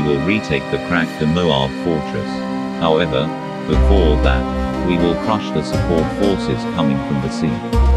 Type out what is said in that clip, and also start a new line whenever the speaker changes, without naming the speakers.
we will retake the cracked Moab fortress. However, before that, we will crush the support forces coming from the sea.